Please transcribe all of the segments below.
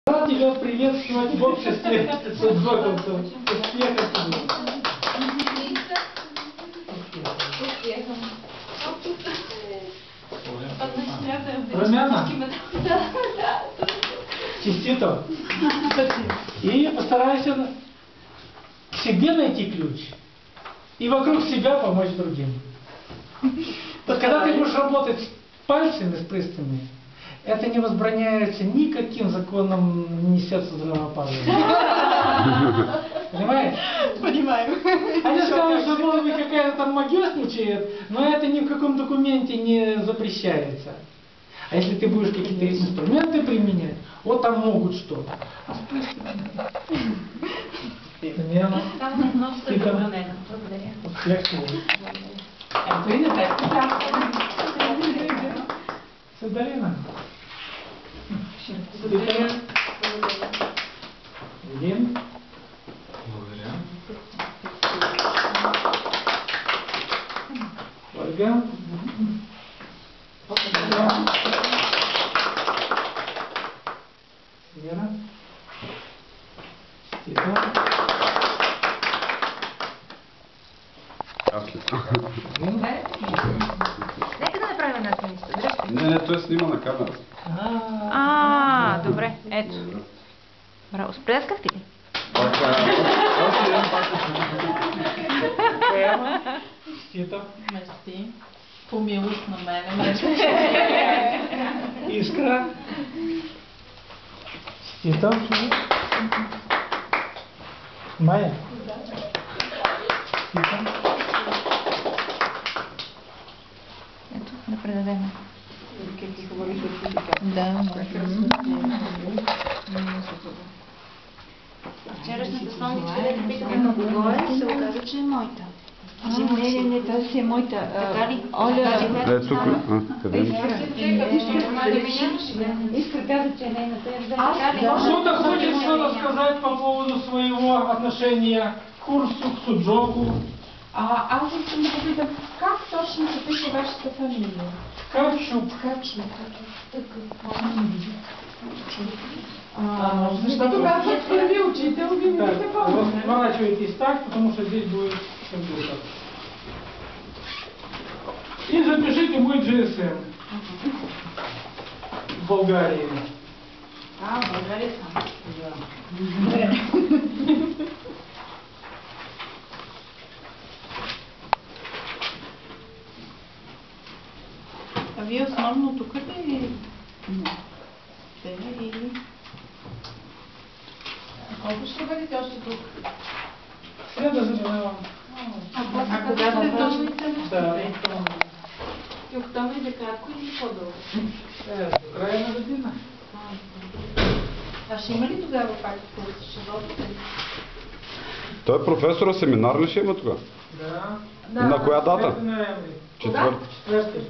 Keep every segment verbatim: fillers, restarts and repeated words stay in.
Рад тебя приветствовать в обществе соцзоковцев. Успехов тебе. Румяна? Чистито. И постарайся к себе найти ключ. И вокруг себя помочь другим. Вот когда ты будешь работать с пальцами, с прысками, это не возбраняется никаким законом Министерства здравоохранения. Понимаешь? Понимаю. Они скажут, что может быть какая-то там магиосничает, но это ни в каком документе не запрещается. А если ты будешь какие-то инструменты применять, вот там могут что-то. А с прысками? Смело. Тихо. Успех тебе. Садалина. Благодаря. Один. Благодаря. Ольга. Вера. Степан. Нека да направим една страница. Не, не, той снима на камера. А, добре, ето. Браво, спряскахте ли? Пак, още един пак. Поема. Стито. Мерси. По милост на мене. Искра. Стито. Майя. Стито. Ето, да предадем. Да, Вчерашната слоничка, да питаме на кого е, се оказа, че е моята. А, не, не, не, тази си е моята. Така ли? Оля, Да, е тук. А, къде? Искра каза, че е нейната. Кто-то хочет что-то сказать по поводу своего отношения к курсу, к суджоку? А, аз искам да попитам, как точно се пише вашата фамилия? Кавчук. Качук. А, Защото казват първи учител, ви не Так, се помните. разворачивайтесь так, потому что здесь будет компьютер. И запишите мой джи эс эм в Болгарии. А, България сам. А вие основно тук ли? Те или? Колко ще бъдете още тук? Среда заболевам. А кога сте точно? Да. И октомври за кратко или по-дълго? Е, до края на година. А ще има ли тогава пак курс? Ще водите? Той професора семинар ли ще има тук? Да. На коя дата? четвърти ноември. Четвърти. Четвърти.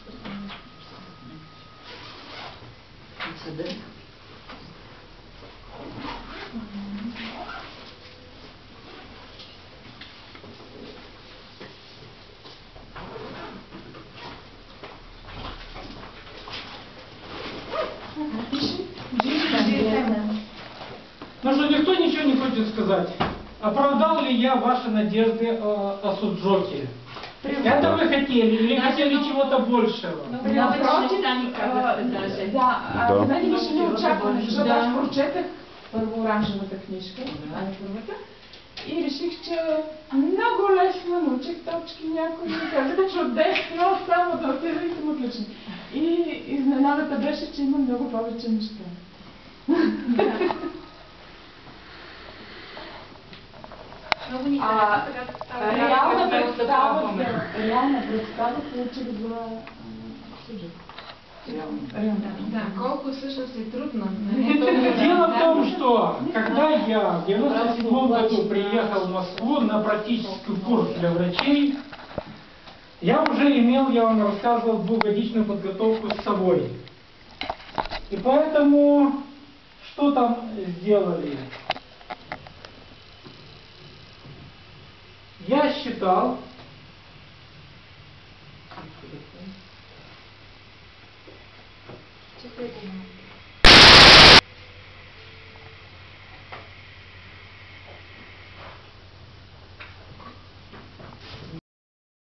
Ну что, никто ничего не хочет сказать. Оправдал ли я ваши надежды о, о Суджоке? Это вы хотели или хотели чего-то большего? Напротив, а, да, а мен имаше неочакване, защото аз прочетах първо оранжевата книжка, това е първата, и реших, че много лесно научих точки някои, казах чудесно, само да отида и съм отлични. И изненадата беше, че има много повече неща. А реална представа, реална представа получили за Суджок. Да, колко всъщност е трудно. Дело в том, что когда я в девяносто седьмом году приехал в Москву на практический курс для врачей, я уже имел, я вам рассказывал, двухгодичную подготовку с собой. И поэтому что там сделали? Я считал, Четвърти.